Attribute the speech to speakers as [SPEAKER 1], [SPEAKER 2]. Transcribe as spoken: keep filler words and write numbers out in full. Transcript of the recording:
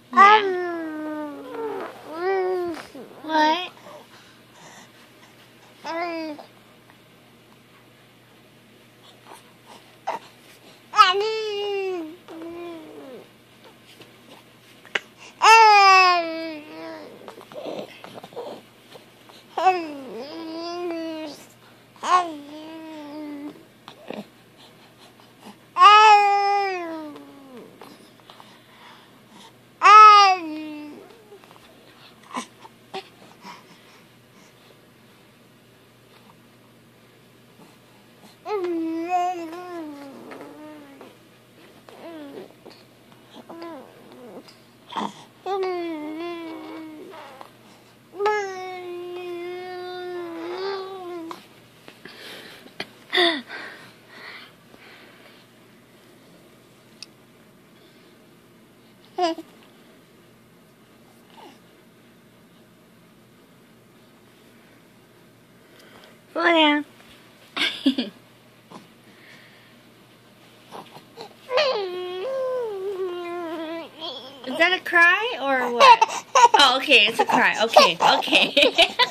[SPEAKER 1] Yeah. What? Slow down. Is that a cry or what? Oh, okay, it's a cry. Okay, okay.